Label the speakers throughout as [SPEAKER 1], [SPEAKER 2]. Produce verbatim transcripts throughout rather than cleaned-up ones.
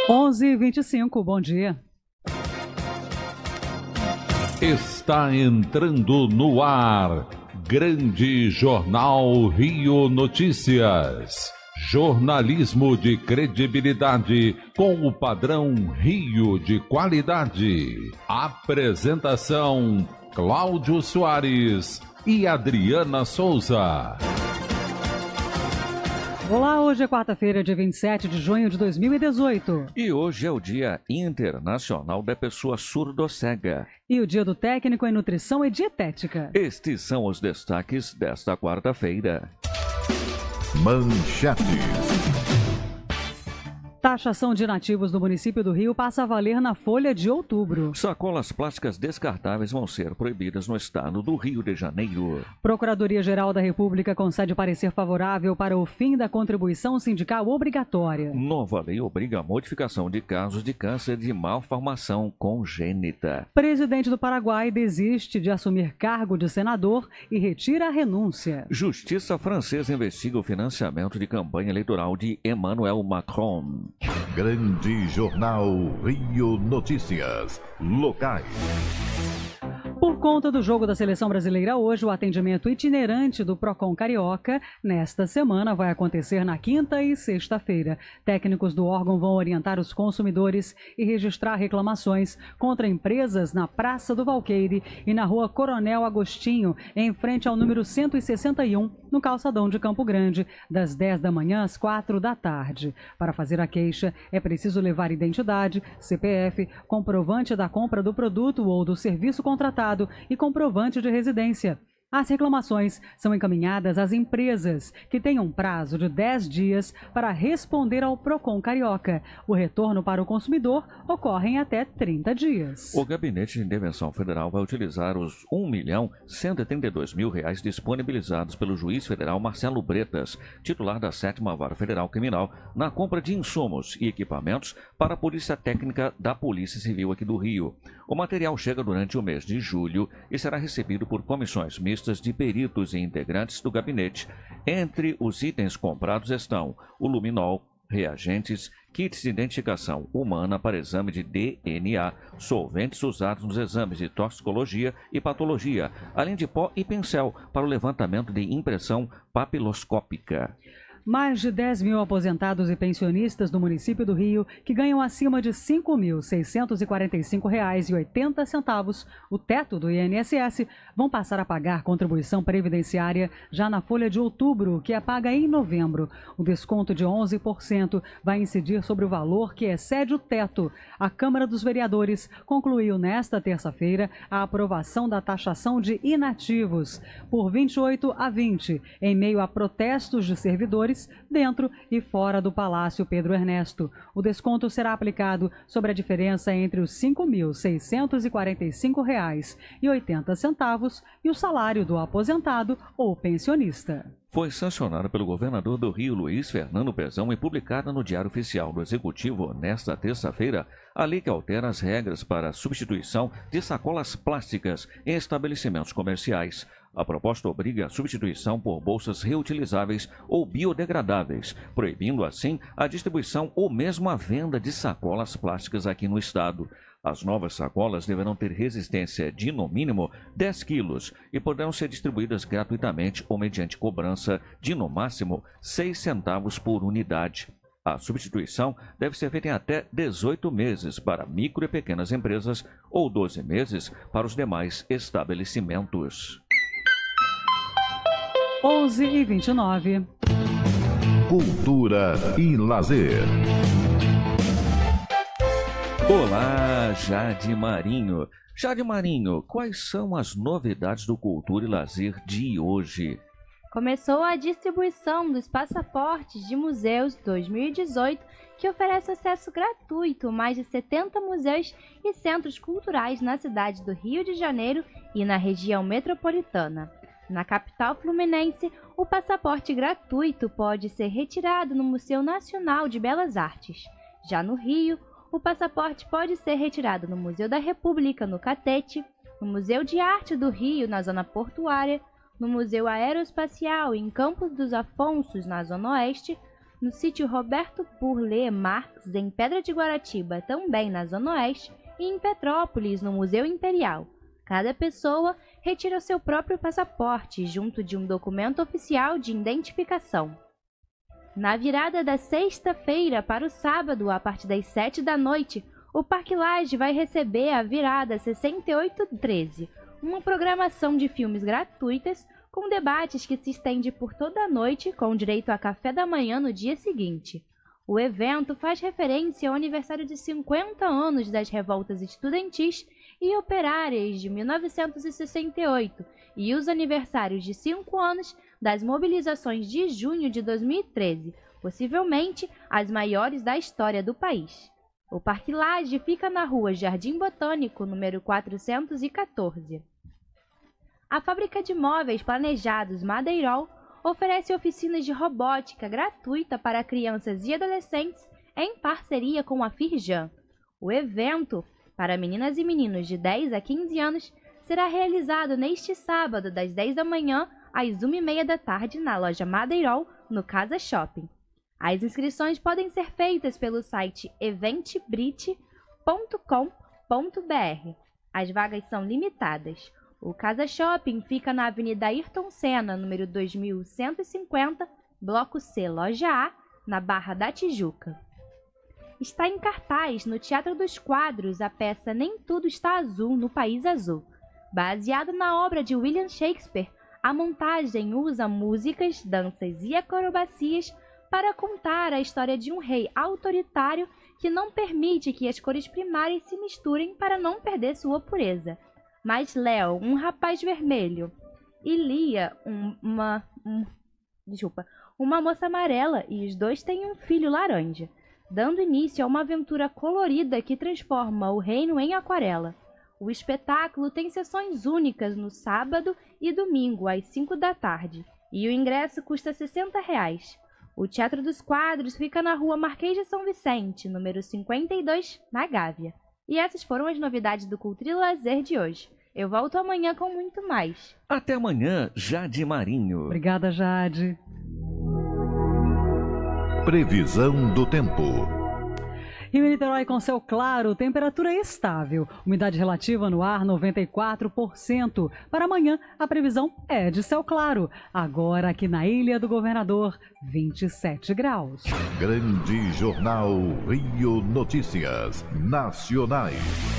[SPEAKER 1] onze e vinte e cinco, bom dia.
[SPEAKER 2] Está entrando no ar, Grande Jornal Rio Notícias. Jornalismo de credibilidade com o padrão Rio de qualidade. Apresentação, Cláudio Soares e Adriana Souza.
[SPEAKER 1] Olá, hoje é quarta-feira, dia vinte e sete de junho de dois mil e dezoito.
[SPEAKER 3] E hoje é o Dia Internacional da Pessoa Surdo-Cega.
[SPEAKER 1] E o Dia do Técnico em Nutrição e Dietética.
[SPEAKER 3] Estes são os destaques desta quarta-feira.
[SPEAKER 2] Manchetes.
[SPEAKER 1] Taxação de nativos do município do Rio passa a valer na folha de outubro.
[SPEAKER 3] Sacolas plásticas descartáveis vão ser proibidas no estado do Rio de Janeiro.
[SPEAKER 1] Procuradoria-Geral da República concede parecer favorável para o fim da contribuição sindical obrigatória.
[SPEAKER 3] Nova lei obriga a modificação de casos de câncer de malformação congênita.
[SPEAKER 1] Presidente do Paraguai desiste de assumir cargo de senador e retira a renúncia.
[SPEAKER 3] Justiça francesa investiga o financiamento de campanha eleitoral de Emmanuel Macron.
[SPEAKER 2] Grande Jornal Rio Notícias. Locais.
[SPEAKER 1] Por conta do jogo da Seleção Brasileira hoje, o atendimento itinerante do Procon Carioca nesta semana vai acontecer na quinta e sexta-feira. Técnicos do órgão vão orientar os consumidores e registrar reclamações contra empresas na Praça do Valqueire e na Rua Coronel Agostinho, em frente ao número cento e sessenta e um, no calçadão de Campo Grande, das dez da manhã às quatro da tarde. Para fazer a queixa, é preciso levar identidade, C P F, comprovante da compra do produto ou do serviço contratado e comprovante de residência. As reclamações são encaminhadas às empresas, que têm um prazo de dez dias para responder ao Procon Carioca. O retorno para o consumidor ocorre em até trinta dias.
[SPEAKER 3] O Gabinete de Intervenção Federal vai utilizar os um milhão cento e trinta e dois mil reais disponibilizados pelo juiz federal Marcelo Bretas, titular da sétima Vara Federal Criminal, na compra de insumos e equipamentos para a Polícia Técnica da Polícia Civil aqui do Rio. O material chega durante o mês de julho e será recebido por comissões mistas de peritos e integrantes do gabinete. Entre os itens comprados estão o luminol, reagentes, kits de identificação humana para exame de D N A, solventes usados nos exames de toxicologia e patologia, além de pó e pincel para o levantamento de impressão papiloscópica.
[SPEAKER 1] Mais de dez mil aposentados e pensionistas do município do Rio, que ganham acima de cinco mil seiscentos e quarenta e cinco reais e oitenta centavos, o teto do I N S S, vão passar a pagar contribuição previdenciária já na folha de outubro, que é paga em novembro. O desconto de onze por cento vai incidir sobre o valor que excede o teto. A Câmara dos Vereadores concluiu nesta terça-feira a aprovação da taxação de inativos por vinte e oito a vinte, em meio a protestos de servidores dentro e fora do Palácio Pedro Ernesto. O desconto será aplicado sobre a diferença entre os cinco mil seiscentos e quarenta e cinco reais e oitenta centavos e o salário do aposentado ou pensionista.
[SPEAKER 3] Foi sancionada pelo governador do Rio, Luiz Fernando Pezão, e publicada no Diário Oficial do Executivo nesta terça-feira a lei que altera as regras para a substituição de sacolas plásticas em estabelecimentos comerciais. A proposta obriga a substituição por bolsas reutilizáveis ou biodegradáveis, proibindo assim a distribuição ou mesmo a venda de sacolas plásticas aqui no estado. As novas sacolas deverão ter resistência de, no mínimo, dez quilos e poderão ser distribuídas gratuitamente ou mediante cobrança de, no máximo, seis centavos por unidade. A substituição deve ser feita em até dezoito meses para micro e pequenas empresas ou doze meses para os demais estabelecimentos.
[SPEAKER 1] onze e vinte e nove.
[SPEAKER 2] Cultura e lazer.
[SPEAKER 3] Olá, Jade Marinho. Jade Marinho, quais são as novidades do Cultura e Lazer de hoje?
[SPEAKER 4] Começou a distribuição dos passaportes de museus dois mil e dezoito, que oferece acesso gratuito a mais de setenta museus e centros culturais na cidade do Rio de Janeiro e na região metropolitana. Na capital fluminense, o passaporte gratuito pode ser retirado no Museu Nacional de Belas Artes. Já no Rio, o passaporte pode ser retirado no Museu da República, no Catete, no Museu de Arte do Rio, na Zona Portuária, no Museu Aeroespacial em Campos dos Afonsos, na Zona Oeste, no sítio Roberto Burle Marx, em Pedra de Guaratiba, também na Zona Oeste, e em Petrópolis, no Museu Imperial. Cada pessoa retira seu próprio passaporte, junto de um documento oficial de identificação. Na virada da sexta-feira para o sábado, a partir das sete da noite, o Parque Lage vai receber a virada sessenta e oito treze, uma programação de filmes gratuitas com debates que se estende por toda a noite, com direito a café da manhã no dia seguinte. O evento faz referência ao aniversário de cinquenta anos das revoltas estudantis e operárias de mil novecentos e sessenta e oito e os aniversários de cinco anos das mobilizações de junho de dois mil e treze, possivelmente as maiores da história do país. O Parque Lage fica na rua Jardim Botânico, número quatrocentos e quatorze. A fábrica de móveis planejados Madeirol oferece oficinas de robótica gratuita para crianças e adolescentes em parceria com a Firjan. O evento, para meninas e meninos de dez a quinze anos, será realizado neste sábado, das dez da manhã às uma e meia da tarde, na loja Madeirol, no Casa Shopping. As inscrições podem ser feitas pelo site eventbrite ponto com ponto br. As vagas são limitadas. O Casa Shopping fica na Avenida Ayrton Senna, número dois mil cento e cinquenta, Bloco C, Loja A, na Barra da Tijuca. Está em cartaz no Teatro dos Quadros a peça Nem Tudo Está Azul no País Azul. Baseado na obra de William Shakespeare, a montagem usa músicas, danças e acrobacias para contar a história de um rei autoritário que não permite que as cores primárias se misturem para não perder sua pureza. Mas Léo, um rapaz vermelho, e Lia, um, uma, um, desculpa, uma moça amarela, e os dois têm um filho laranja, dando início a uma aventura colorida que transforma o reino em aquarela. O espetáculo tem sessões únicas no sábado e domingo, às cinco da tarde, e o ingresso custa sessenta reais. O Teatro dos Quadros fica na rua Marquês de São Vicente, número cinquenta e dois, na Gávea. E essas foram as novidades do Cultura e Lazer de hoje. Eu volto amanhã com muito mais.
[SPEAKER 3] Até amanhã, Jade Marinho.
[SPEAKER 1] Obrigada, Jade.
[SPEAKER 2] Previsão do tempo.
[SPEAKER 1] Rio e Niterói com céu claro, temperatura estável, umidade relativa no ar noventa e quatro por cento. Para amanhã, a previsão é de céu claro. Agora aqui na Ilha do Governador, vinte e sete graus.
[SPEAKER 2] Grande Jornal Rio Notícias Nacionais.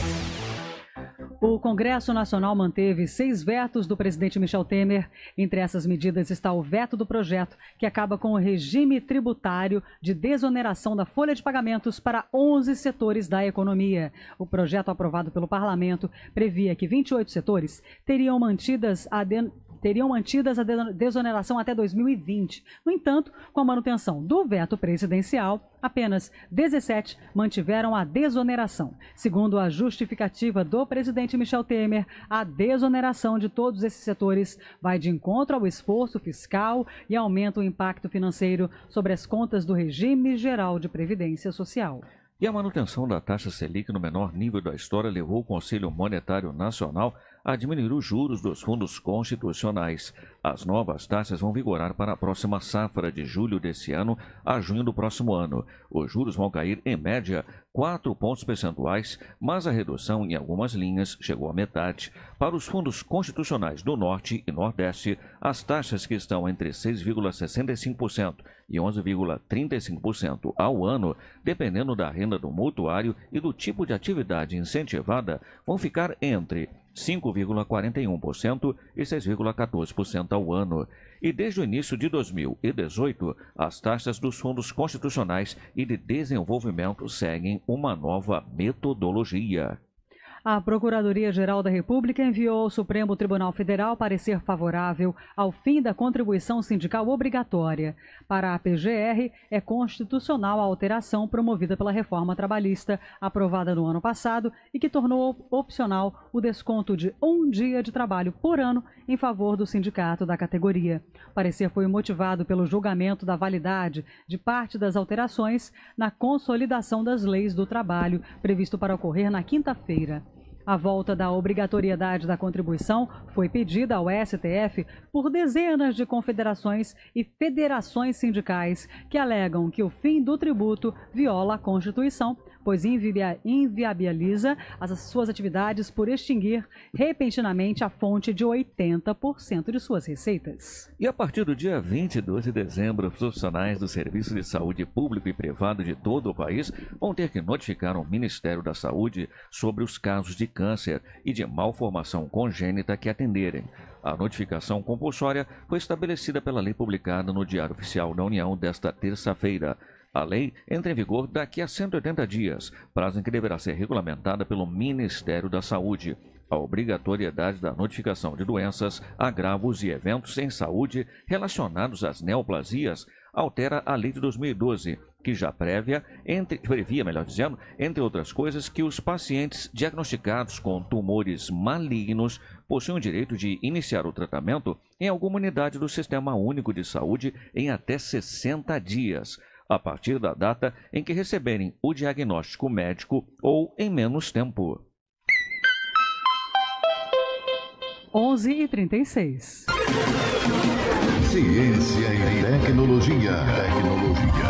[SPEAKER 1] O Congresso Nacional manteve seis vetos do presidente Michel Temer. Entre essas medidas está o veto do projeto, que acaba com o regime tributário de desoneração da folha de pagamentos para onze setores da economia. O projeto aprovado pelo parlamento previa que vinte e oito setores teriam mantidas a de... teriam mantidas a desoneração até dois mil e vinte. No entanto, com a manutenção do veto presidencial, apenas dezessete mantiveram a desoneração. Segundo a justificativa do presidente Michel Temer, a desoneração de todos esses setores vai de encontro ao esforço fiscal e aumenta o impacto financeiro sobre as contas do regime geral de previdência social.
[SPEAKER 3] E a manutenção da taxa Selic no menor nível da história levou o Conselho Monetário Nacional a diminuir os juros dos fundos constitucionais. As novas taxas vão vigorar para a próxima safra de julho desse ano a junho do próximo ano. Os juros vão cair, em média, quatro pontos percentuais, mas a redução em algumas linhas chegou à metade. Para os fundos constitucionais do Norte e Nordeste, as taxas que estão entre seis vírgula sessenta e cinco por cento e onze vírgula trinta e cinco por cento ao ano, dependendo da renda do mutuário e do tipo de atividade incentivada, vão ficar entre cinco vírgula quarenta e um por cento e seis vírgula quatorze por cento ao ano. E desde o início de dois mil e dezoito, as taxas dos fundos constitucionais e de desenvolvimento seguem uma nova metodologia.
[SPEAKER 1] A Procuradoria-Geral da República enviou ao Supremo Tribunal Federal parecer favorável ao fim da contribuição sindical obrigatória. Para a P G R, é constitucional a alteração promovida pela reforma trabalhista, aprovada no ano passado, e que tornou opcional o desconto de um dia de trabalho por ano em favor do sindicato da categoria. O parecer foi motivado pelo julgamento da validade de parte das alterações na consolidação das leis do trabalho, previsto para ocorrer na quinta-feira. A volta da obrigatoriedade da contribuição foi pedida ao S T F por dezenas de confederações e federações sindicais que alegam que o fim do tributo viola a Constituição, pois invia- inviabiliza as suas atividades por extinguir repentinamente a fonte de oitenta por cento de suas receitas.
[SPEAKER 3] E a partir do dia vinte e dois de dezembro, os profissionais do Serviço de Saúde Público e Privado de todo o país vão ter que notificar o Ministério da Saúde sobre os casos de câncer e de malformação congênita que atenderem. A notificação compulsória foi estabelecida pela lei publicada no Diário Oficial da União desta terça-feira. A lei entra em vigor daqui a cento e oitenta dias, prazo em que deverá ser regulamentada pelo Ministério da Saúde. A obrigatoriedade da notificação de doenças, agravos e eventos em saúde relacionados às neoplasias altera a lei de dois mil e doze, que já prévia, entre, previa, melhor dizendo, entre outras coisas, que os pacientes diagnosticados com tumores malignos possuem o direito de iniciar o tratamento em alguma unidade do Sistema Único de Saúde em até sessenta dias, a partir da data em que receberem o diagnóstico médico ou em menos tempo.
[SPEAKER 1] onze e trinta e seis.
[SPEAKER 2] Ciência e tecnologia. Tecnologia.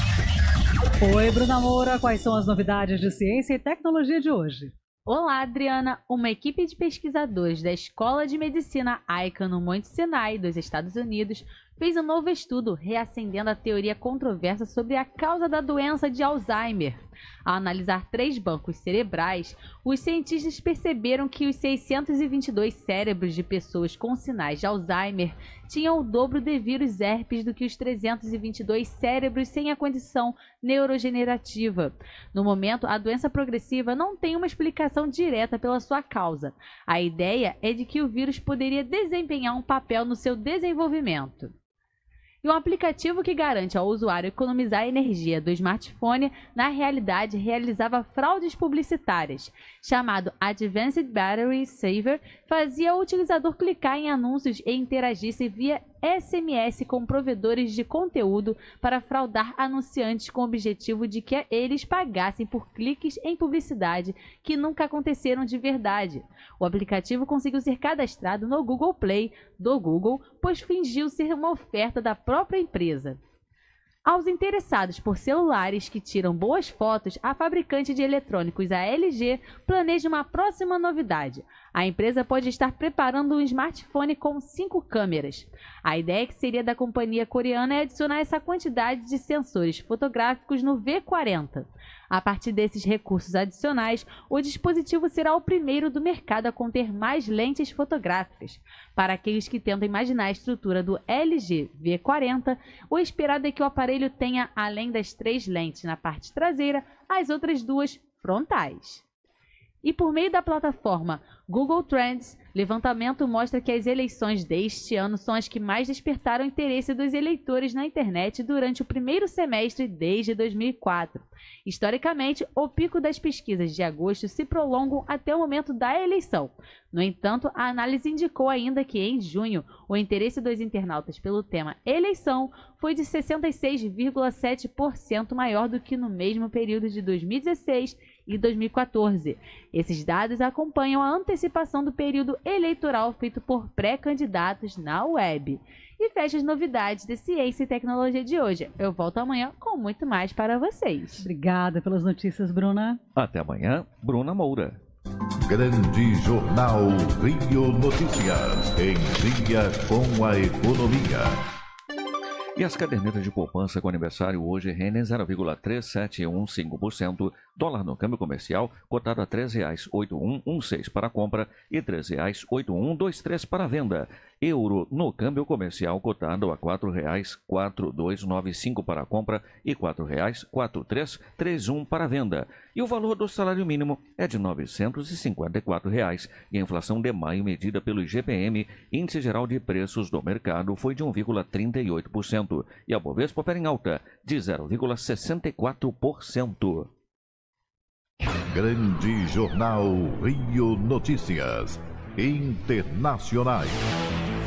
[SPEAKER 1] Oi, Bruna Moura, quais são as novidades de ciência e tecnologia de hoje?
[SPEAKER 5] Olá, Adriana! Uma equipe de pesquisadores da Escola de Medicina Icahn no Monte Sinai, dos Estados Unidos, fez um novo estudo reacendendo a teoria controversa sobre a causa da doença de Alzheimer. Ao analisar três bancos cerebrais, os cientistas perceberam que os seiscentos e vinte e dois cérebros de pessoas com sinais de Alzheimer tinham o dobro de vírus herpes do que os trezentos e vinte e dois cérebros sem a condição neurogenerativa. No momento, a doença progressiva não tem uma explicação direta pela sua causa. A ideia é de que o vírus poderia desempenhar um papel no seu desenvolvimento. E um aplicativo que garante ao usuário economizar a energia do smartphone, na realidade realizava fraudes publicitárias. Chamado Advanced Battery Saver, fazia o utilizador clicar em anúncios e interagisse via S M S com provedores de conteúdo para fraudar anunciantes com o objetivo de que eles pagassem por cliques em publicidade que nunca aconteceram de verdade. O aplicativo conseguiu ser cadastrado no Google Play do Google, pois fingiu ser uma oferta da própria empresa. Aos interessados por celulares que tiram boas fotos, a fabricante de eletrônicos, a L G, planeja uma próxima novidade. A empresa pode estar preparando um smartphone com cinco câmeras. A ideia que seria da companhia coreana é adicionar essa quantidade de sensores fotográficos no V quarenta. A partir desses recursos adicionais, o dispositivo será o primeiro do mercado a conter mais lentes fotográficas. Para aqueles que tentam imaginar a estrutura do L G V quarenta, o esperado é que o aparelho tenha, além das três lentes na parte traseira, as outras duas frontais. E por meio da plataforma Google Trends, levantamento mostra que as eleições deste ano são as que mais despertaram o interesse dos eleitores na internet durante o primeiro semestre desde dois mil e quatro. Historicamente, o pico das pesquisas de agosto se prolongam até o momento da eleição. No entanto, a análise indicou ainda que, em junho, o interesse dos internautas pelo tema eleição foi de sessenta e seis vírgula sete por cento maior do que no mesmo período de dois mil e dezesseis e dois mil e quatorze. Esses dados acompanham a antecipação do período eleitoral feito por pré-candidatos na web. E fecha as novidades de ciência e tecnologia de hoje. Eu volto amanhã com muito mais para vocês.
[SPEAKER 1] Obrigada pelas notícias, Bruna.
[SPEAKER 3] Até amanhã, Bruna Moura.
[SPEAKER 2] Grande Jornal Rio Notícias. Em dia com a economia.
[SPEAKER 3] E as cadernetas de poupança com aniversário hoje rendem zero vírgula três sete um cinco por cento, dólar no câmbio comercial cotado a três reais oito um um seis para compra e três reais oito um dois três para venda. Euro no câmbio comercial cotado a quatro reais quatro dois nove cinco para compra e quatro reais quatro três três um para venda. E o valor do salário mínimo é de novecentos e cinquenta e quatro reais e a inflação de maio medida pelo I G P M, Índice Geral de Preços do Mercado, foi de um vírgula trinta e oito por cento e a Bovespa opera em alta de zero vírgula sessenta e quatro por cento.
[SPEAKER 2] Grande Jornal Rio Notícias. Internacionais.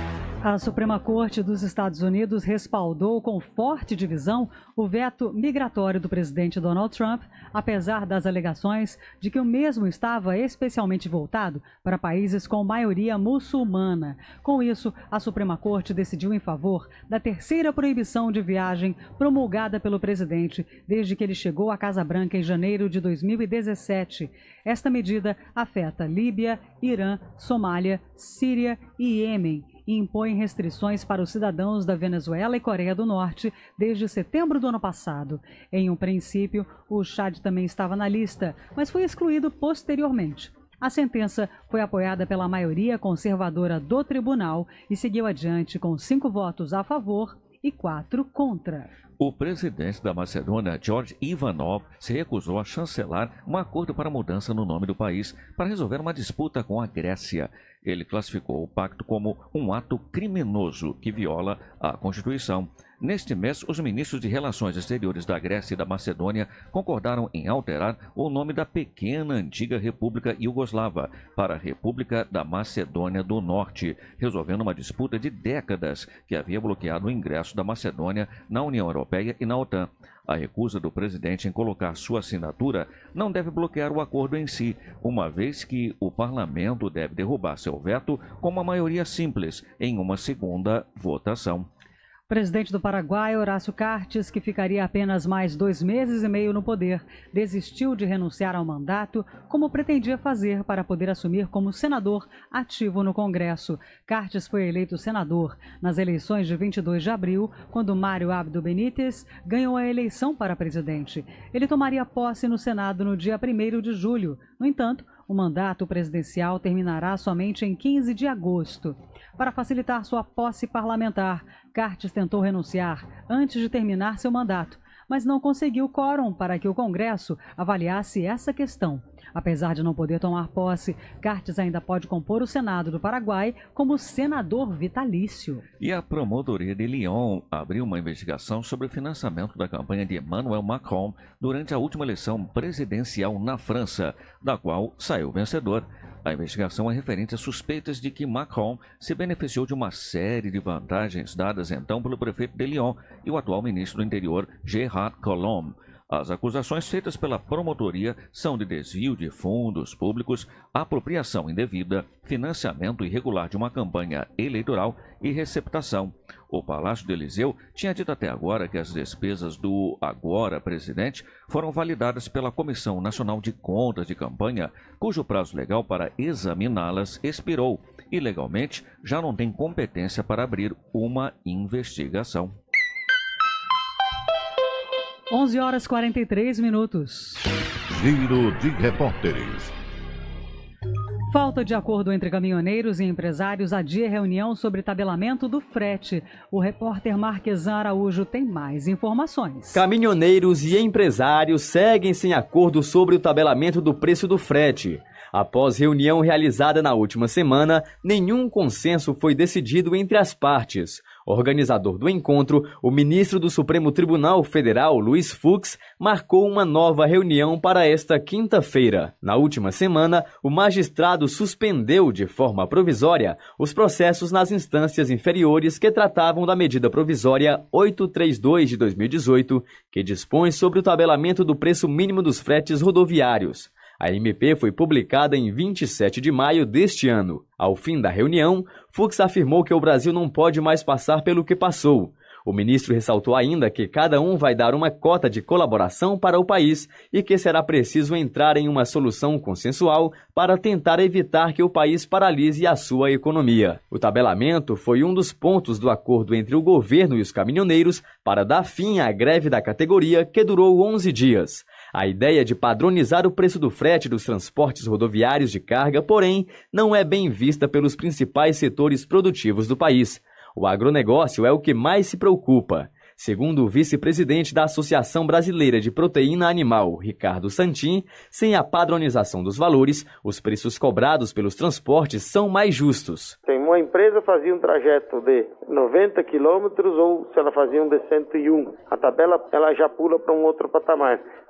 [SPEAKER 1] A Suprema Corte dos Estados Unidos respaldou com forte divisão o veto migratório do presidente Donald Trump, apesar das alegações de que o mesmo estava especialmente voltado para países com maioria muçulmana. Com isso, a Suprema Corte decidiu em favor da terceira proibição de viagem promulgada pelo presidente desde que ele chegou à Casa Branca em janeiro de dois mil e dezessete. Esta medida afeta Líbia, Irã, Somália, Síria e Iêmen e impõe restrições para os cidadãos da Venezuela e Coreia do Norte desde setembro do ano passado. Em um princípio, o Chad também estava na lista, mas foi excluído posteriormente. A sentença foi apoiada pela maioria conservadora do tribunal e seguiu adiante com cinco votos a favor e quatro contra.
[SPEAKER 3] O presidente da Macedônia, George Ivanov, se recusou a chancelar um acordo para mudança no nome do país para resolver uma disputa com a Grécia. Ele classificou o pacto como um ato criminoso que viola a Constituição. Neste mês, os ministros de Relações Exteriores da Grécia e da Macedônia concordaram em alterar o nome da pequena antiga República Iugoslava para República da Macedônia do Norte, resolvendo uma disputa de décadas que havia bloqueado o ingresso da Macedônia na União Europeia e na OTAN. A recusa do presidente em colocar sua assinatura não deve bloquear o acordo em si, uma vez que o parlamento deve derrubar seu veto com uma maioria simples em uma segunda votação.
[SPEAKER 1] O presidente do Paraguai, Horácio Cartes, que ficaria apenas mais dois meses e meio no poder, desistiu de renunciar ao mandato, como pretendia fazer para poder assumir como senador ativo no Congresso. Cartes foi eleito senador nas eleições de vinte e dois de abril, quando Mário Abdo Benítez ganhou a eleição para presidente. Ele tomaria posse no Senado no dia primeiro de julho. No entanto, o mandato presidencial terminará somente em quinze de agosto. Para facilitar sua posse parlamentar, Cartes tentou renunciar antes de terminar seu mandato, mas não conseguiu quórum para que o Congresso avaliasse essa questão. Apesar de não poder tomar posse, Cartes ainda pode compor o Senado do Paraguai como senador vitalício.
[SPEAKER 3] E a Promotoria de Lyon abriu uma investigação sobre o financiamento da campanha de Emmanuel Macron durante a última eleição presidencial na França, da qual saiu vencedor. A investigação é referente a suspeitas de que Macron se beneficiou de uma série de vantagens dadas então pelo prefeito de Lyon e o atual ministro do Interior, Gérard Collomb. As acusações feitas pela promotoria são de desvio de fundos públicos, apropriação indevida, financiamento irregular de uma campanha eleitoral e receptação. O Palácio do Eliseu tinha dito até agora que as despesas do agora presidente foram validadas pela Comissão Nacional de Contas de Campanha, cujo prazo legal para examiná-las expirou e legalmente já não tem competência para abrir uma investigação.
[SPEAKER 1] onze horas e quarenta e três minutos.
[SPEAKER 2] Giro de repórteres.
[SPEAKER 1] Falta de acordo entre caminhoneiros e empresários adia reunião sobre tabelamento do frete. O repórter Marquesan Araújo tem mais informações.
[SPEAKER 6] Caminhoneiros e empresários seguem sem acordo sobre o tabelamento do preço do frete. Após reunião realizada na última semana, nenhum consenso foi decidido entre as partes. Organizador do encontro, o ministro do Supremo Tribunal Federal, Luiz Fux, marcou uma nova reunião para esta quinta-feira. Na última semana, o magistrado suspendeu de forma provisória os processos nas instâncias inferiores que tratavam da medida provisória oitocentos e trinta e dois de dois mil e dezoito, que dispõe sobre o tabelamento do preço mínimo dos fretes rodoviários. A M P foi publicada em vinte e sete de maio deste ano. Ao fim da reunião, Fux afirmou que o Brasil não pode mais passar pelo que passou. O ministro ressaltou ainda que cada um vai dar uma cota de colaboração para o país e que será preciso entrar em uma solução consensual para tentar evitar que o país paralise a sua economia. O tabelamento foi um dos pontos do acordo entre o governo e os caminhoneiros para dar fim à greve da categoria, que durou onze dias. A ideia de padronizar o preço do frete dos transportes rodoviários de carga, porém, não é bem vista pelos principais setores produtivos do país. O agronegócio é o que mais se preocupa. Segundo o vice-presidente da Associação Brasileira de Proteína Animal, Ricardo Santin, sem a padronização dos valores, os preços cobrados pelos transportes são mais justos.
[SPEAKER 7] Tem uma empresa fazia um trajeto de noventa quilômetros ou se ela fazia um de cento e um. A tabela ela já pula para um outro patamar.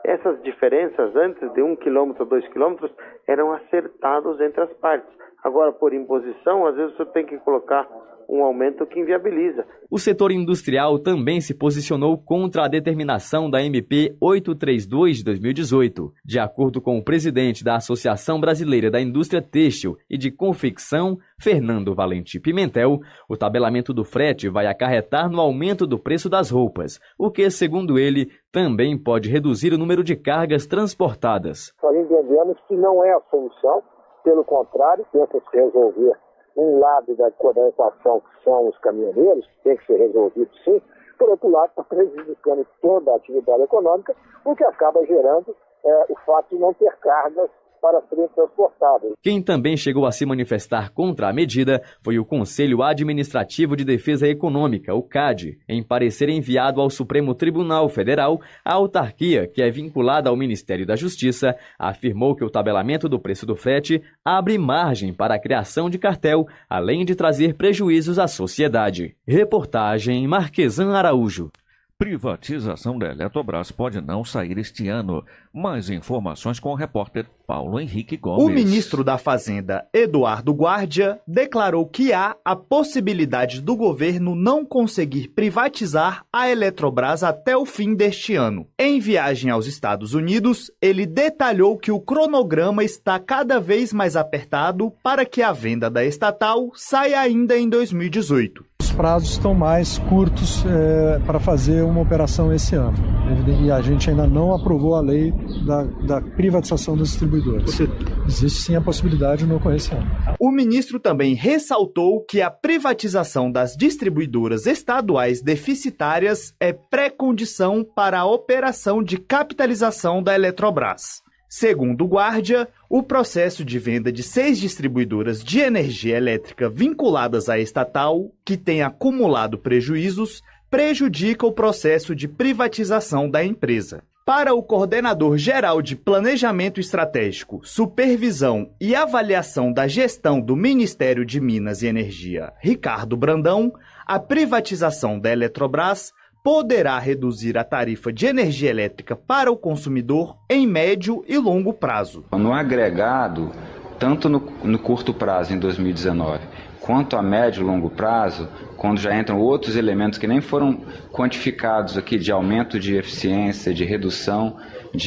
[SPEAKER 7] essas diferenças antes de um quilômetro, dois quilômetros, eram acertados entre as partes. Agora, por imposição, às vezes você tem que colocar um aumento que inviabiliza.
[SPEAKER 6] O setor industrial também se posicionou contra a determinação da M P oitocentos e trinta e dois de dois mil e dezoito. De acordo com o presidente da Associação Brasileira da Indústria Têxtil e de Confecção, Fernando Valenti Pimentel, o tabelamento do frete vai acarretar no aumento do preço das roupas, o que, segundo ele, também pode reduzir o número de cargas transportadas.
[SPEAKER 8] Nós entendemos que não é a solução, pelo contrário, tenta-se resolver um lado da condensação, que são os caminhoneiros, que tem que ser resolvido sim, por outro lado, está prejudicando toda a atividade econômica, o que acaba gerando é, o fato de não ter cargas para serem transportadas.
[SPEAKER 6] Quem também chegou a se manifestar contra a medida foi o Conselho Administrativo de Defesa Econômica, o C A D. Em parecer enviado ao Supremo Tribunal Federal, a autarquia, que é vinculada ao Ministério da Justiça, afirmou que o tabelamento do preço do frete abre margem para a criação de cartel, além de trazer prejuízos à sociedade. Reportagem Marquesan Araújo.
[SPEAKER 3] Privatização da Eletrobras pode não sair este ano. Mais informações com o repórter Paulo Henrique Gomes.
[SPEAKER 9] O ministro da Fazenda, Eduardo Guardia, declarou que há a possibilidade do governo não conseguir privatizar a Eletrobras até o fim deste ano. Em viagem aos Estados Unidos, ele detalhou que o cronograma está cada vez mais apertado para que a venda da estatal saia ainda em dois mil e dezoito.
[SPEAKER 10] Os prazos estão mais curtos é, para fazer uma operação esse ano. E a gente ainda não aprovou a lei da, da privatização dos distribuidores. Existe sim a possibilidade de não ocorrer esse ano.
[SPEAKER 9] O ministro também ressaltou que a privatização das distribuidoras estaduais deficitárias é pré-condição para a operação de capitalização da Eletrobras. Segundo o Guardia, o processo de venda de seis distribuidoras de energia elétrica vinculadas à estatal, que tem acumulado prejuízos, prejudica o processo de privatização da empresa. Para o coordenador geral de Planejamento Estratégico, Supervisão e Avaliação da Gestão do Ministério de Minas e Energia, Ricardo Brandão, a privatização da Eletrobras poderá reduzir a tarifa de energia elétrica para o consumidor em médio e longo prazo.
[SPEAKER 11] No agregado, tanto no, no curto prazo, em dois mil e dezenove, quanto a médio e longo prazo, quando já entram outros elementos que nem foram quantificados aqui, de aumento de eficiência, de redução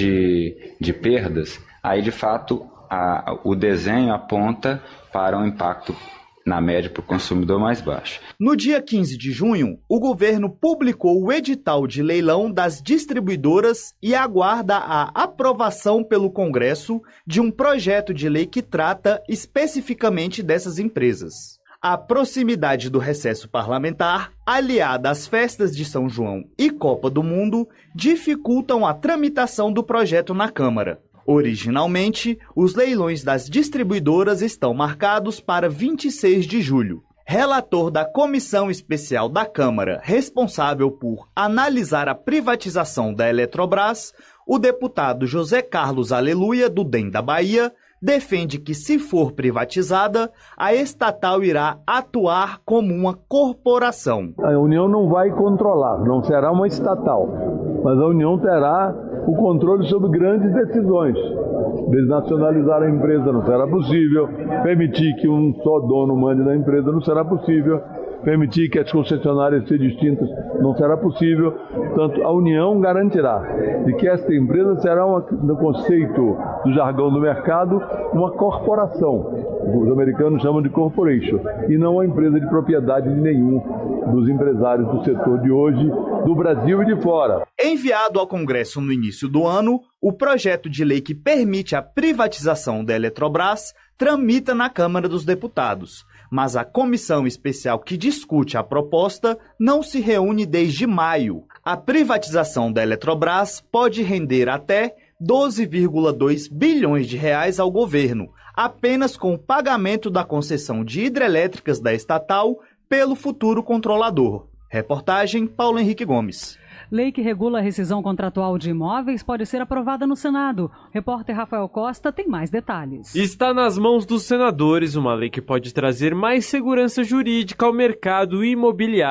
[SPEAKER 11] de, de perdas, aí de fato a, o desenho aponta para um impacto na média para o consumidor mais baixo.
[SPEAKER 9] No dia quinze de junho, o governo publicou o edital de leilão das distribuidoras e aguarda a aprovação pelo Congresso de um projeto de lei que trata especificamente dessas empresas. A proximidade do recesso parlamentar, aliada às festas de São João e Copa do Mundo, dificultam a tramitação do projeto na Câmara. Originalmente, os leilões das distribuidoras estão marcados para vinte e seis de julho. Relator da Comissão Especial da Câmara, responsável por analisar a privatização da Eletrobras, o deputado José Carlos Aleluia, do D E M da Bahia, defende que, se for privatizada, a estatal irá atuar como uma corporação.
[SPEAKER 12] A União não vai controlar, não será uma estatal, mas a União terá o controle sobre grandes decisões. Desnacionalizar a empresa não será possível, permitir que um só dono mande na empresa não será possível, permitir que as concessionárias sejam distintas não será possível. Portanto, a União garantirá de que esta empresa será, uma, no conceito do jargão do mercado, uma corporação. Os americanos chamam de corporation, e não uma empresa de propriedade de nenhum dos empresários do setor de hoje, do Brasil e de fora.
[SPEAKER 9] Enviado ao Congresso no início do ano, o projeto de lei que permite a privatização da Eletrobras tramita na Câmara dos Deputados. Mas a comissão especial que discute a proposta não se reúne desde maio. A privatização da Eletrobras pode render até doze vírgula dois bilhões de reais ao governo, apenas com o pagamento da concessão de hidrelétricas da estatal pelo futuro controlador. Reportagem Paulo Henrique Gomes.
[SPEAKER 1] Lei que regula a rescisão contratual de imóveis pode ser aprovada no Senado. Repórter Rafael Costa tem mais detalhes.
[SPEAKER 13] Está nas mãos dos senadores uma lei que pode trazer mais segurança jurídica ao mercado imobiliário.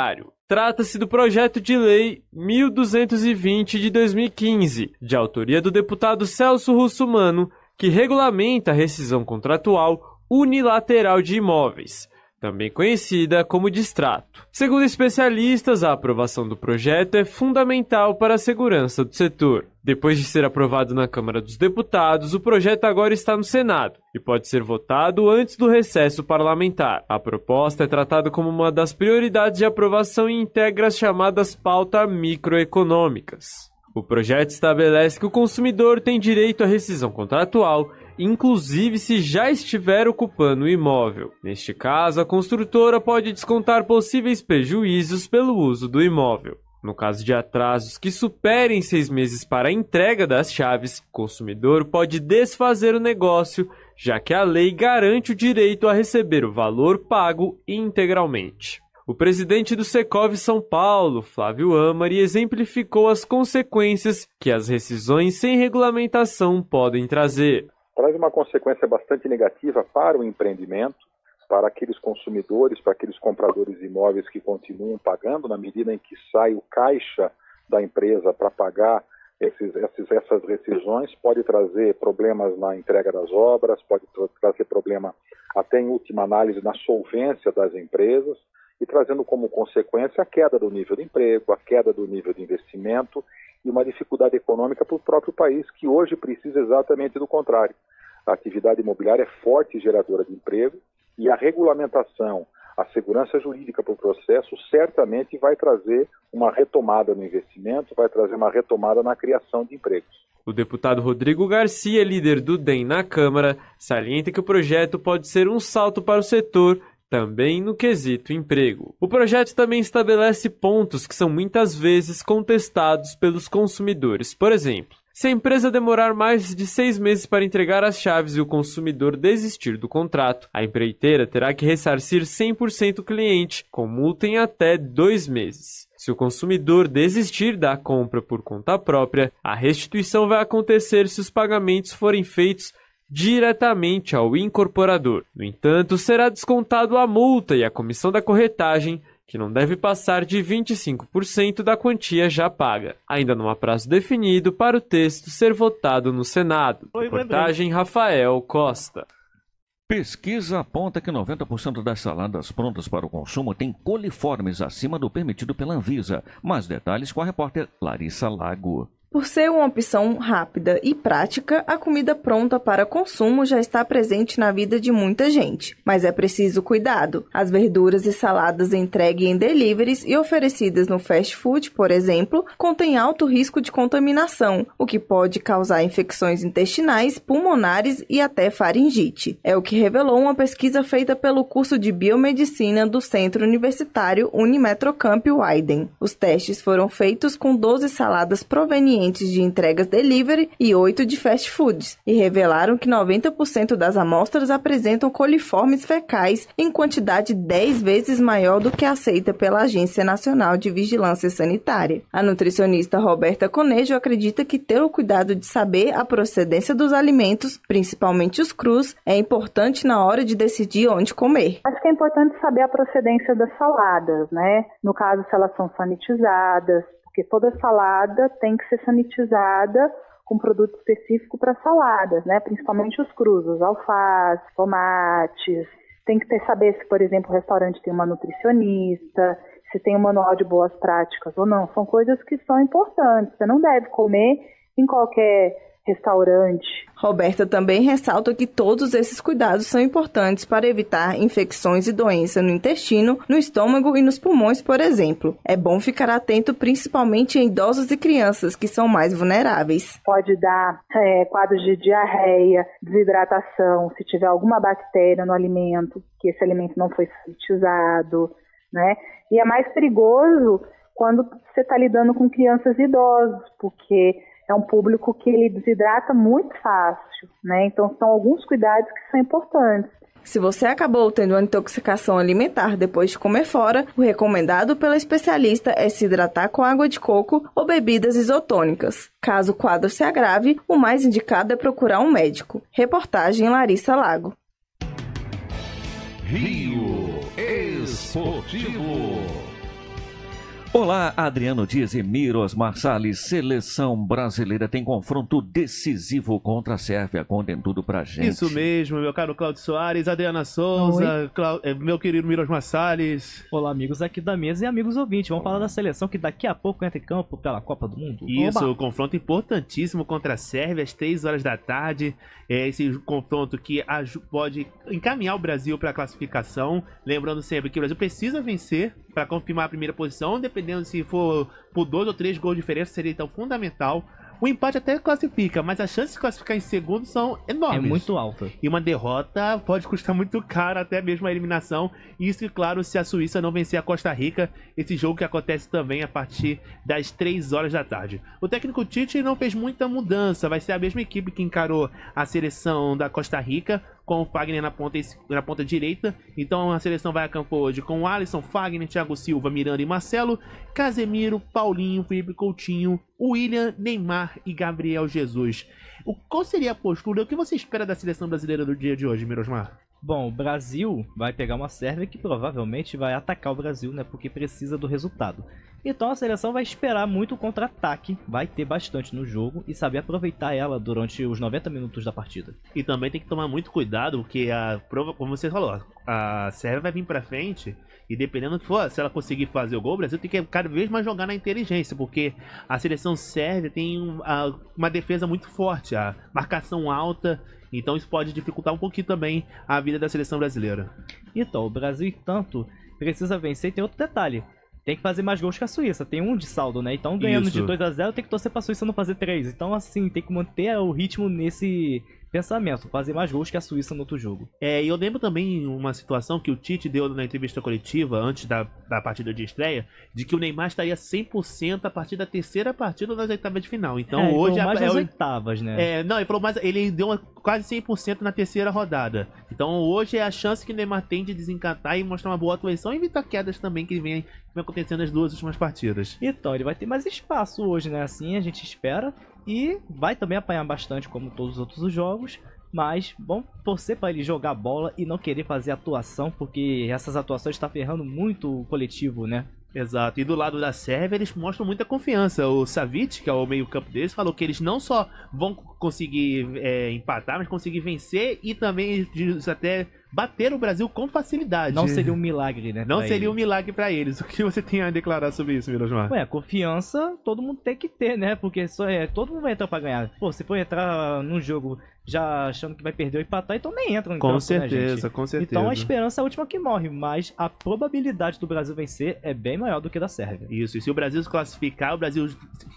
[SPEAKER 13] Trata-se do projeto de lei mil duzentos e vinte de dois mil e quinze, de autoria do deputado Celso Russomano, que regulamenta a rescisão contratual unilateral de imóveis, também conhecida como distrato. Segundo especialistas, a aprovação do projeto é fundamental para a segurança do setor. Depois de ser aprovado na Câmara dos Deputados, o projeto agora está no Senado e pode ser votado antes do recesso parlamentar. A proposta é tratada como uma das prioridades de aprovação e integra as chamadas pautas microeconômicas. O projeto estabelece que o consumidor tem direito à rescisão contratual, inclusive se já estiver ocupando o imóvel. Neste caso, a construtora pode descontar possíveis prejuízos pelo uso do imóvel. No caso de atrasos que superem seis meses para a entrega das chaves, o consumidor pode desfazer o negócio, já que a lei garante o direito a receber o valor pago integralmente. O presidente do Secov São Paulo, Flávio Amari, exemplificou as consequências que as rescisões sem regulamentação podem trazer.
[SPEAKER 14] Traz uma consequência bastante negativa para o empreendimento, para aqueles consumidores, para aqueles compradores de imóveis que continuam pagando na medida em que sai o caixa da empresa para pagar esses, esses, essas rescisões, pode trazer problemas na entrega das obras, pode trazer problema até em última análise na solvência das empresas e trazendo como consequência a queda do nível de emprego, a queda do nível de investimento e uma dificuldade econômica para o próprio país, que hoje precisa exatamente do contrário. A atividade imobiliária é forte geradora de emprego e a regulamentação, a segurança jurídica para o processo certamente vai trazer uma retomada no investimento, vai trazer uma retomada na criação de empregos.
[SPEAKER 13] O deputado Rodrigo Garcia, líder do D E M na Câmara, salienta que o projeto pode ser um salto para o setor, também no quesito emprego. O projeto também estabelece pontos que são muitas vezes contestados pelos consumidores. Por exemplo, se a empresa demorar mais de seis meses para entregar as chaves e o consumidor desistir do contrato, a empreiteira terá que ressarcir cem por cento o cliente, com multa em até dois meses. Se o consumidor desistir da compra por conta própria, a restituição vai acontecer se os pagamentos forem feitos diretamente ao incorporador. No entanto, será descontado a multa e a comissão da corretagem, que não deve passar de vinte e cinco por cento da quantia já paga. Ainda não há prazo definido para o texto ser votado no Senado. Reportagem Rafael Costa.
[SPEAKER 3] Pesquisa aponta que noventa por cento das saladas prontas para o consumo têm coliformes acima do permitido pela Anvisa. Mais detalhes com a repórter Larissa Lago.
[SPEAKER 15] Por ser uma opção rápida e prática, a comida pronta para consumo já está presente na vida de muita gente. Mas é preciso cuidado. As verduras e saladas entregues em deliveries e oferecidas no fast food, por exemplo, contêm alto risco de contaminação, o que pode causar infecções intestinais, pulmonares e até faringite. É o que revelou uma pesquisa feita pelo curso de Biomedicina do Centro Universitário Unimetrocamp Weiden. Os testes foram feitos com doze saladas provenientes de entregas delivery e oito de fast foods, e revelaram que noventa por cento das amostras apresentam coliformes fecais em quantidade dez vezes maior do que aceita pela Agência Nacional de Vigilância Sanitária. A nutricionista Roberta Conejo acredita que ter o cuidado de saber a procedência dos alimentos, principalmente os crus, é importante na hora de decidir onde comer.
[SPEAKER 16] Acho que é importante saber a procedência das saladas, né? No caso, se elas são sanitizadas, porque toda salada tem que ser sanitizada com produto específico para saladas, né? Principalmente os crus, os alfaces, tomates. Tem que ter, saber se, por exemplo, o restaurante tem uma nutricionista, se tem um manual de boas práticas ou não. São coisas que são importantes. Você não deve comer em qualquer restaurante.
[SPEAKER 15] Roberta também ressalta que todos esses cuidados são importantes para evitar infecções e doenças no intestino, no estômago e nos pulmões, por exemplo. É bom ficar atento principalmente em idosos e crianças, que são mais vulneráveis.
[SPEAKER 16] Pode dar é, quadros de diarreia, desidratação, se tiver alguma bactéria no alimento, que esse alimento não foi sanitizado, né? E é mais perigoso quando você está lidando com crianças e idosos, porque é um público que ele desidrata muito fácil, né? Então, são alguns cuidados que são importantes.
[SPEAKER 15] Se você acabou tendo uma intoxicação alimentar depois de comer fora, o recomendado pela especialista é se hidratar com água de coco ou bebidas isotônicas. Caso o quadro se agrave, o mais indicado é procurar um médico. Reportagem Larissa Lago.
[SPEAKER 2] Rio Esportivo.
[SPEAKER 3] Olá, Adriano Dias e Mirosmar Salles. Seleção brasileira tem confronto decisivo contra a Sérvia. Contem tudo pra gente.
[SPEAKER 17] Isso mesmo, meu caro Cláudio Soares, Adriana Souza, Clá... meu querido Mirosmar Salles.
[SPEAKER 18] Olá, amigos aqui da mesa e amigos ouvintes. Vamos falar da seleção que daqui a pouco entra em campo pela Copa do Mundo.
[SPEAKER 17] Isso,
[SPEAKER 18] Oba.
[SPEAKER 17] um confronto importantíssimo contra a Sérvia às três horas da tarde. É esse confronto que pode encaminhar o Brasil para a classificação. Lembrando sempre que o Brasil precisa vencer para confirmar a primeira posição, dependendo se for por dois ou três gols de diferença, seria então fundamental. O empate até classifica, mas as chances de classificar em segundo são enormes.
[SPEAKER 18] É muito alta.
[SPEAKER 17] E uma derrota pode custar muito caro, até mesmo a eliminação. Isso, claro, se a Suíça não vencer a Costa Rica, esse jogo que acontece também a partir das três horas da tarde. O técnico Tite não fez muita mudança, vai ser a mesma equipe que encarou a seleção da Costa Rica, com o Fagner na ponta, na ponta direita. Então a seleção vai a campo hoje com o Alisson, Fagner, Thiago Silva, Miranda e Marcelo, Casemiro, Paulinho, Felipe Coutinho, William, Neymar e Gabriel Jesus. O, qual seria a postura? O que você espera da seleção brasileira do dia de hoje, Mirosmar?
[SPEAKER 18] Bom, o Brasil vai pegar uma Sérvia que provavelmente vai atacar o Brasil, né? Porque precisa do resultado. Então a seleção vai esperar muito o contra-ataque, vai ter bastante no jogo e saber aproveitar ela durante os noventa minutos da partida.
[SPEAKER 17] E também tem que tomar muito cuidado, porque a prova, como você falou, a Sérvia vai vir pra frente e dependendo do que for, se ela conseguir fazer o gol, o Brasil tem que cada vez mais jogar na inteligência, porque a seleção sérvia tem um, a, uma defesa muito forte, a marcação alta. Então isso pode dificultar um pouquinho também a vida da seleção brasileira.
[SPEAKER 18] Então, o Brasil, tanto, precisa vencer. E tem outro detalhe. Tem que fazer mais gols que a Suíça. Tem um de saldo, né? Então, ganhando Isso. de dois a zero, tem que torcer pra Suíça não fazer três. Então, assim, tem que manter o ritmo nesse pensamento. Fazer mais gols que a Suíça no outro jogo.
[SPEAKER 17] É, e eu lembro também uma situação que o Tite deu na entrevista coletiva, antes da, da partida de estreia, de que o Neymar estaria cem por cento a partir da terceira partida das oitavas de final. Então,
[SPEAKER 18] é,
[SPEAKER 17] hoje...
[SPEAKER 18] mais
[SPEAKER 17] é,
[SPEAKER 18] nas
[SPEAKER 17] é,
[SPEAKER 18] oitavas, né?
[SPEAKER 17] É, não, ele falou mais... Ele deu uma, quase cem por cento na terceira rodada. Então, hoje é a chance que o Neymar tem de desencantar e mostrar uma boa atuação e evitar quedas também que vem, vem acontecendo nas duas últimas partidas.
[SPEAKER 18] Então, ele vai ter mais espaço hoje, né? Assim, a gente espera. E vai também apanhar bastante, como todos os outros jogos. Mas, bom, torcer para ele jogar bola e não querer fazer atuação, porque essas atuações estão ferrando muito o coletivo, né?
[SPEAKER 17] Exato, e do lado da Sérvia eles mostram muita confiança. O Savic, que é o meio campo deles, falou que eles não só vão conseguir é, empatar, mas conseguir vencer e também até bater o Brasil com facilidade.
[SPEAKER 18] Não seria um milagre, né?
[SPEAKER 17] Não seria
[SPEAKER 18] ele.
[SPEAKER 17] um milagre pra eles. O que você tem a declarar sobre isso, Mirosmar?
[SPEAKER 18] Ué, confiança todo mundo tem que ter, né? Porque só é, todo mundo vai entrar pra ganhar. Pô, se for entrar num jogo já achando que vai perder ou empatar, então nem entra no
[SPEAKER 17] Com
[SPEAKER 18] campo,
[SPEAKER 17] certeza,
[SPEAKER 18] né, gente?
[SPEAKER 17] com certeza.
[SPEAKER 18] Então a esperança é a última que morre, mas a probabilidade do Brasil vencer é bem maior do que da Sérvia.
[SPEAKER 17] Isso, e se o Brasil se classificar, o Brasil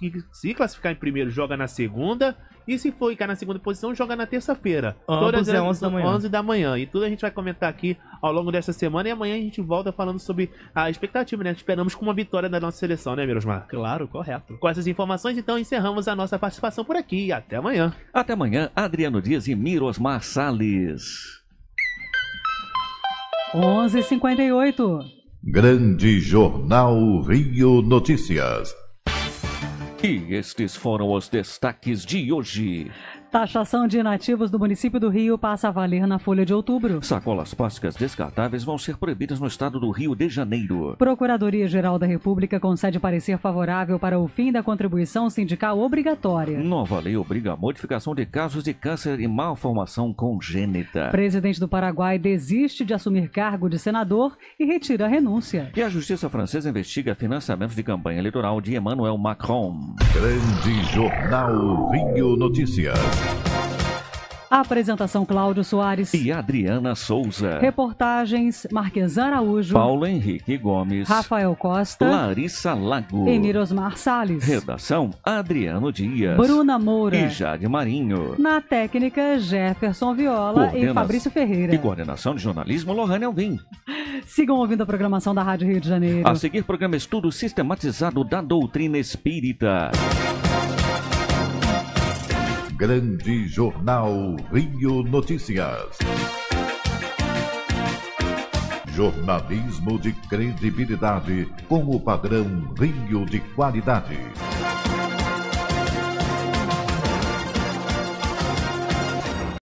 [SPEAKER 17] se classificar em primeiro, joga na segunda. E se for ficar na segunda posição, joga na terça-feira.
[SPEAKER 18] Ambos é onze da manhã.
[SPEAKER 17] onze da manhã. E tudo a gente vai comentar aqui ao longo dessa semana. E amanhã a gente volta falando sobre a expectativa, né? Esperamos com uma vitória da nossa seleção, né, Mirosmar?
[SPEAKER 18] Claro, correto.
[SPEAKER 17] Com essas informações, então, encerramos a nossa participação por aqui. E até amanhã.
[SPEAKER 3] Até amanhã, Adriano Dias e Mirosmar Salles.
[SPEAKER 1] onze e cinquenta e oito.
[SPEAKER 2] Grande Jornal Rio Notícias.
[SPEAKER 3] E estes foram os destaques de hoje.
[SPEAKER 1] Taxação de inativos do município do Rio passa a valer na folha de outubro.
[SPEAKER 3] Sacolas plásticas descartáveis vão ser proibidas no estado do Rio de Janeiro.
[SPEAKER 1] Procuradoria-Geral da República concede parecer favorável para o fim da contribuição sindical obrigatória.
[SPEAKER 3] Nova lei obriga a modificação de casos de câncer e malformação congênita.
[SPEAKER 1] Presidente do Paraguai desiste de assumir cargo de senador e retira a renúncia.
[SPEAKER 3] E a justiça francesa investiga financiamento de campanha eleitoral de Emmanuel Macron.
[SPEAKER 2] Grande Jornal Rio Notícias.
[SPEAKER 1] A apresentação Cláudio Soares
[SPEAKER 3] e Adriana Souza.
[SPEAKER 1] Reportagens Marquesan Araújo,
[SPEAKER 3] Paulo Henrique Gomes,
[SPEAKER 1] Rafael Costa,
[SPEAKER 3] Larissa Lago
[SPEAKER 1] e Mirosmar Salles.
[SPEAKER 3] Redação Adriano Dias,
[SPEAKER 1] Bruna Moura
[SPEAKER 3] e Jade Marinho.
[SPEAKER 1] Na técnica Jefferson Viola
[SPEAKER 3] Coordena...
[SPEAKER 1] e Fabrício Ferreira.
[SPEAKER 3] E coordenação de jornalismo Lohane Alvim.
[SPEAKER 1] Sigam ouvindo a programação da Rádio Rio de Janeiro.
[SPEAKER 3] A seguir, programa Estudo Sistematizado da Doutrina Espírita.
[SPEAKER 2] Grande Jornal Rio Notícias. Jornalismo de credibilidade com o padrão Rio de qualidade.